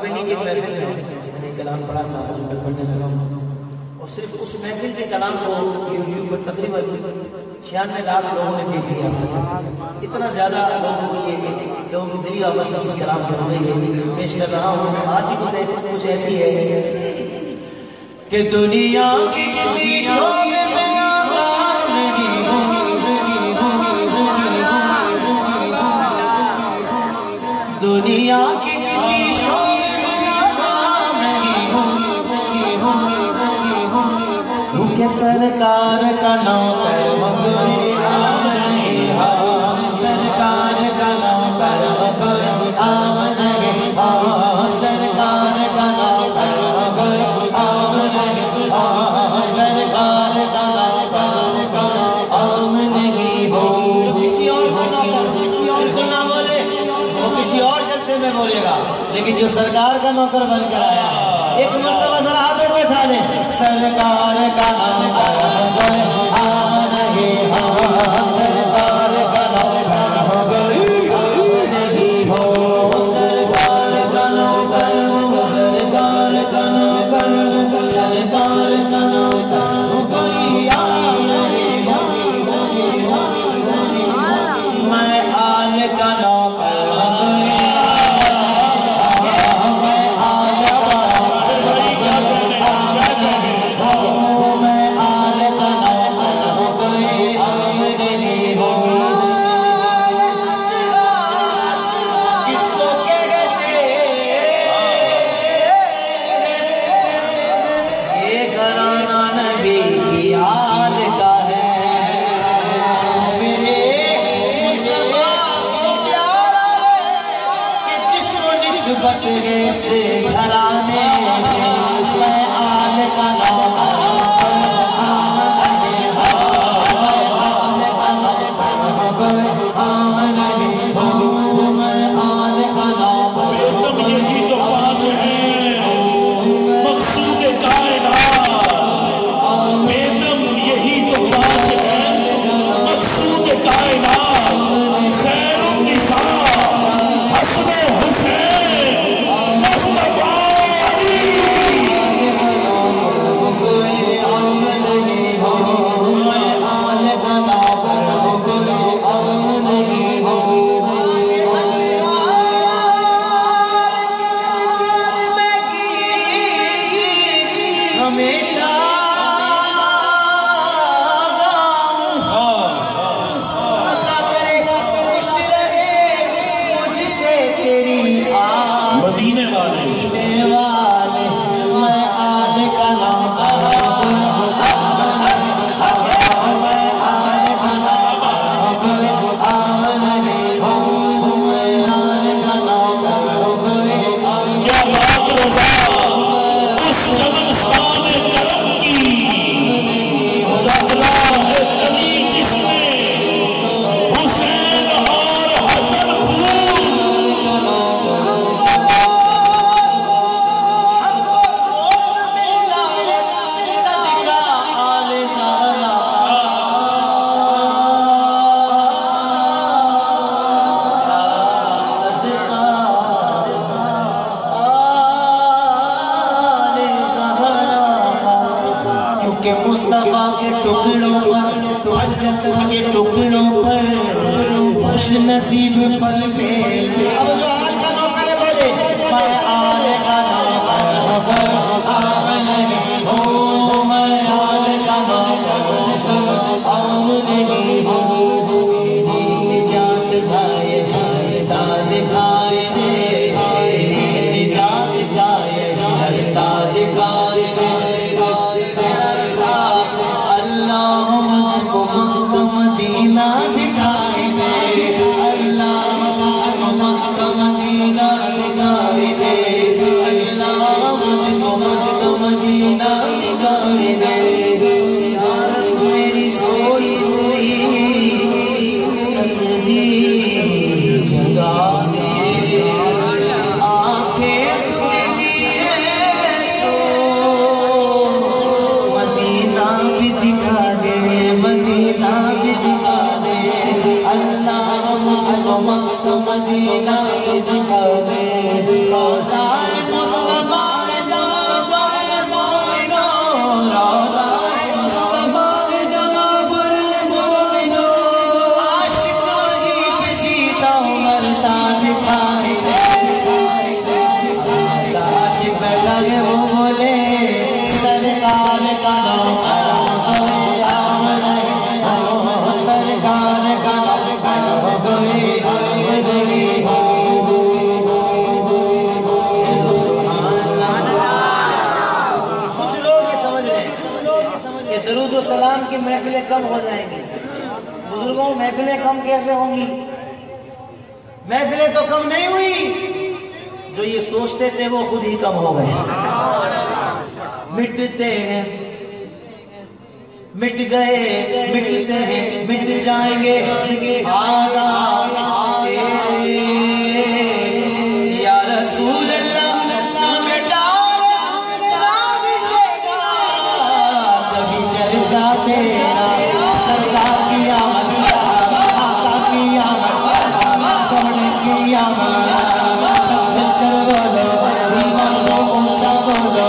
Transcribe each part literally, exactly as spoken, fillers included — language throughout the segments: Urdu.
راولپنڈی کی محفل میں میں نے کلام پڑھا تھا جو میں پڑھنے لگا ہوں، اور صرف اس محفل کے کلام کو یوٹیوب پر تقریباً چھیانوے لاکھ لوگوں نے دیکھ لیا اب تک۔ اتنا زیادہ لوگوں کو یہ لوگوں کی دلی وابستگی اس کلام سے ہو گئی ہے، پیش کر رہا ہوں۔ آج ہی کچھ ایسی کچھ ایسی ہے کہ دنیا کی کسی شعبے میں ناکام نہیں ہوں، دنیا کی کسی شعبے میں ناکام نہیں ہوں کہ سرکار کا نوکر مگر عام نہیں ہاں، سرکار کا نوکر مگر عام نہیں ہاں، سرکار کا نوکر مگر عام نہیں ہاں، سرکار کا نوکر عام نہیں ہو۔ جو کسی اور کو نوکر کسی اور کو نہ بولے وہ کسی اور جلسے میں بولے گا، لیکن جو سرکار کا نوکر بن کر آیا ہے ایک مرتبہ ذرا ہاتھ میں اٹھا لیں، سرکار کا نوکر مگر عام نہیں ہاں، سرکار کا نوکر مگر عام نہیں ہو، سرکار کا نوکر سرکار کا نوکر سرکار کا نوکر کوئی عام نہیں ہو، میں آل کا نوکر سے گھرانے سے میں آل کا نوکر عام نہیں ہوں، میں آل کا نوکر عام نہیں ہوں، میں آل کا نوکر۔ بیتم یہی تو پانچ ہیں مقصود کائنات، بیتم یہی تو پانچ ہیں مقصود کائنات، خیر النساء حسن حسین مدینے والے میں آل کا نوکر میں آل کا نوکر عام نہیں ہوں، میں آل کا نوکر۔ کیا بات رضا اس جبلستان کرم کی زہرا ہے چلی جس میں حسین اور حسن پھول، کہ مصطفیٰ کے ٹکڑوں پر حجت کے ٹکڑوں پر خوش نصیب پلتے۔ اب جو آل کا نوکر بولے میں آل کا نوکر عام نہیں ہوں، میں آل کا نوکر عام نہیں ہوں، نجات جائے ہستا دکھائے دے، نجات جائے ہستا دکھائے دے، اللہ مجھ کو مکہ مدینہ دکھائے دے، اللہ مجھ کو مکہ مدینہ دکھائے دے، اللہ مجھ کو مکہ مدینہ دکھائے دے، میری سوئی سوئی تقدیر جگا دے، آنکھیں تجھ دیے مدینہ بھی دکھا دے، مدینہ بھی دکھا دے، اللہ مجھ کو مکہ مدینہ دکھا دے، روزہ کم ہو جائیں گی. بزرگوں محفلیں کم کیسے ہوں گی؟ محفلیں تو کم نہیں ہوئی، جو یہ سوچتے تھے وہ خود ہی کم ہو گئے. مٹتے ہیں مٹ گئے مٹتے ہیں مٹ جائیں گے یا رسول اللہ مٹا کبھی چل جاتے سرکار کی آمد آقا کی آمد سمنے کی آمد سب مل کر بولو ایمان کو اونچا بولو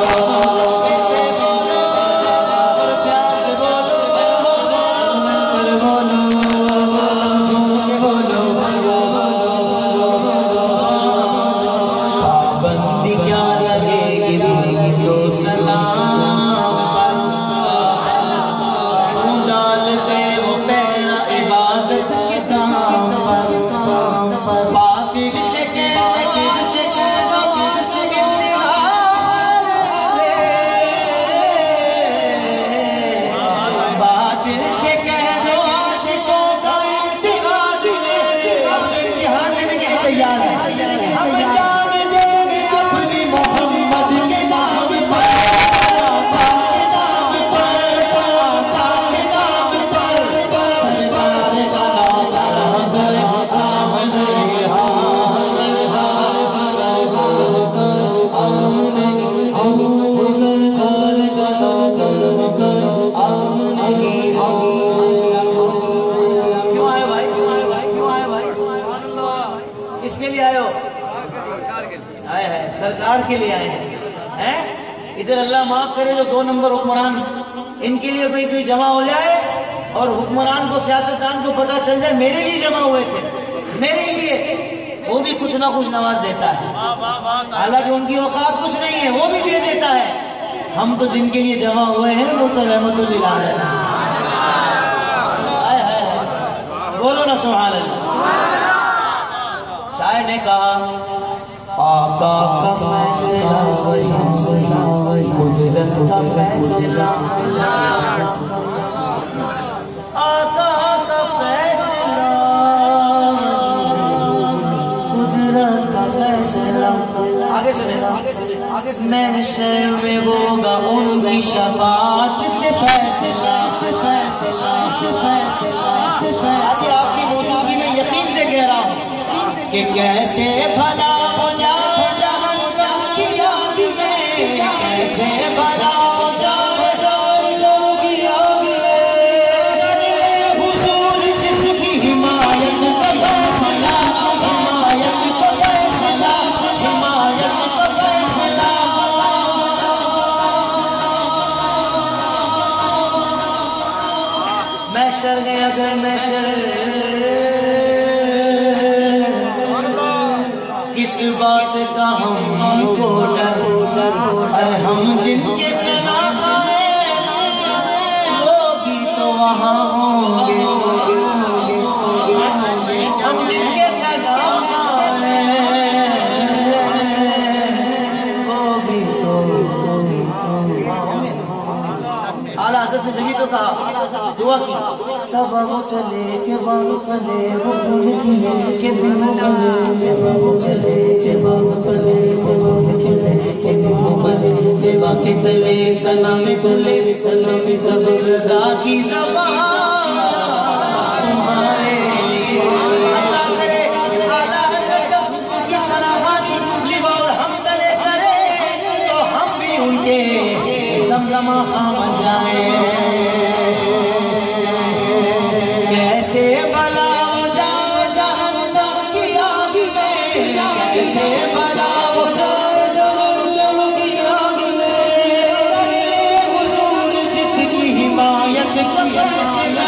سرکار کے لیے آئے ہیں. ادھر اللہ معاف کرے جو دو نمبر حکمران ان کے لیے کوئی کوئی جمع ہو جائے اور حکمران کو سیاستدان کو پتا چل جائے میرے لیے جمع ہوئے تھے میرے لیے، وہ بھی کچھ نہ کچھ نواز دیتا ہے. حالانکہ ان کی اوقات کچھ نہیں ہے، وہ بھی دے دیتا ہے. ہم تو جن کے لیے جمع ہوئے ہیں وہ تو رحمت للعالمین ہے. بولو نا سبحان اللہ. شاعر نے کہا آقا کا فیصلہ قدرت کا فیصلہ، آقا کا فیصلہ قدرت کا فیصلہ. آگے سنیں، محشر میں ہوگا ان کی شفاعت سے فیصلہ سے فیصلہ سے فیصلہ سے فیصلہ. آپ کی موجودگی میں یقین سے کہہ رہا ہوں کہ کیسے بھلا ہو جائے جہنم کی آگ میں، کیسے بھلا ہو جائے جہنم کی آگ میں. حضور جس کی حمایت کا فیصلہ، حمایت کا فیصلہ، حمایت کا فیصلہ. محشر گیا اگر محشر کس بات کا ہم کو ڈر، اے ہم جن کے سنا کھائے وہ بھی تو وہاں ہوں گے. ہم جن کے سنا کھائے وہ بھی تو وہاں ہوں گے. اعلیٰ حضرت نے جبھی تو کہا دعا کی سبب چلے کے باب چلے وہ پھول کھلے کے دن کلے، سبب چلے کے باب چلے کے باب کھلے کے دن کلے، دیوا کے تلے سلام کلے سلام سبب رضا کی زبان تمہارے لیے. اللہ کرے اعلیٰ حضرت جب ان کی سراحانی لوا اور حمد لے کرے تو ہم بھی ان کے زمزمہ خواہ بن جائیں. کیسے بلا ہو جائے جہنم کی آگ میں، کیسے بلا ہو جائے جہنم کی آگ میں. حضور جس کی حمایت کا فیصلہ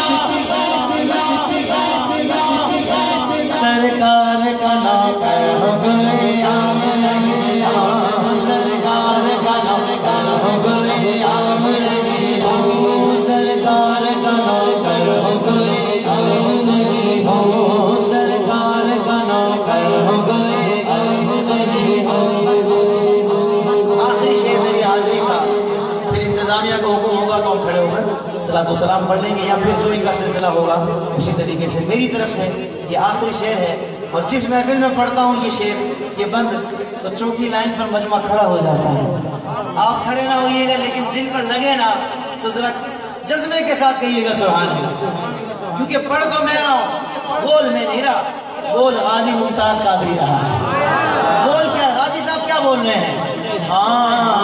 सलाम पढ़ लेंगे या फिर जो इनका सिलसिला होगा उसी तरीके से। मेरी तरफ से ये आखिरी शेर है, और जिस महफिल में पढ़ता हूँ ये शेर ये बंद, तो चौथी लाइन पर मजमा खड़ा हो जाता है। आप खड़े ना होइएगा, लेकिन दिल पर लगे ना तो जरा जज्बे के साथ कहिएगा सुभान अल्लाह, क्योंकि पढ़ तो मैं रहा हूँ, बोल मैं नहीं रहा, बोल गाजी मुमताज कादरी रहा है। बोल क्या गाजी साहब क्या बोल रहे हैं? हाँ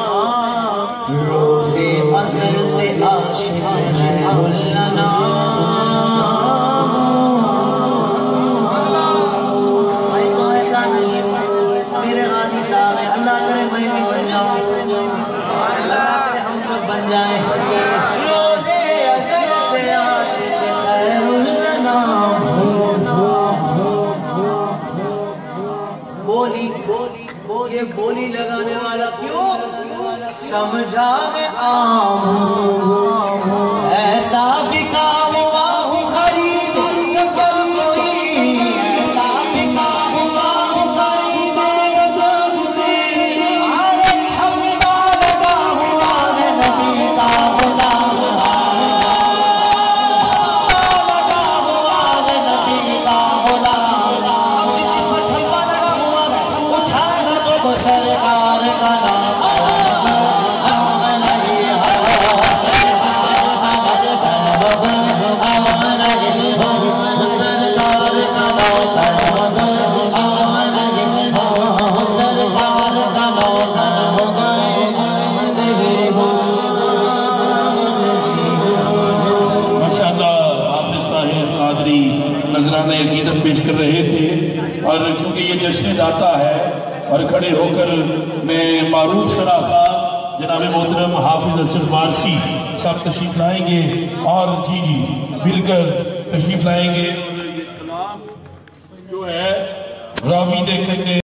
रोज़े फजल से आशिक है गुलना, मैं तो ऐसा नहीं मेरे गाजी साहब है, अल्लाह करे मैं भी बन जाऊं, अल्लाह करे हम सब बन जाएं। रोज़े फजल से आशिक है गुलना, बोली बोली बोली बोली लगाने वाला क्यों समझा में आम ऐसा भी काम हुआ हूँ खरीद कर कोई, ऐसा भी काम हुआ हूँ खरीद कर कोई, अरे ठप्पा लगा हुआ है नबी का गुलाम, लगा हुआ है नबी का गुलाम। अब जिस जिस पर ठप्पा लगा हुआ है उठाएगा तो सरकार का नाम, नजराने अकीदत पेश कर रहे थे। और क्योंकि ये जश्न दाता है, और खड़े होकर मैं मारूफ सराफा जनाब मोहतरम हाफिज अशरफ वारसी साहब तशरीफ लाएंगे, और जी जी मिलकर तशरीफ लाएंगे। जो है रावी देखते